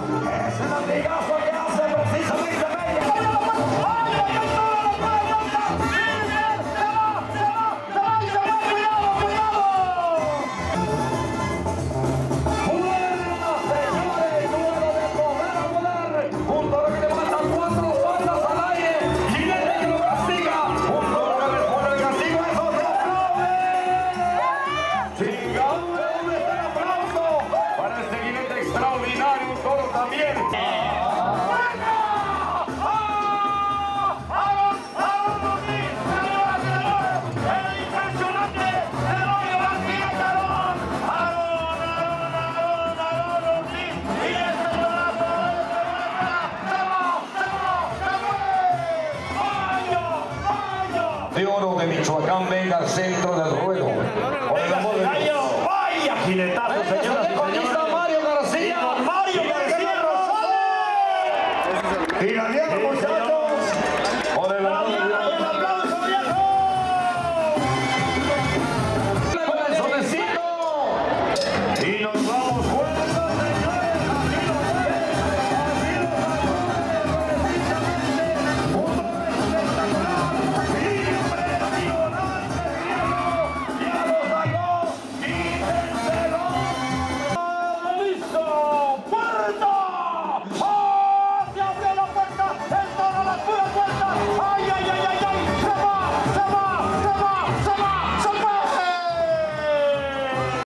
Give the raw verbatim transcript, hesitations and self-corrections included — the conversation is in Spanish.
Es un latigazo que hace precisamente Mella. Extraordinario, un toro también. De oro de Michoacán, venga al centro del ruedo. Por el amor de Dios. Vaya jinetazo, señoras y señores. Mario García. Mario García Rosales. Y la Diego González.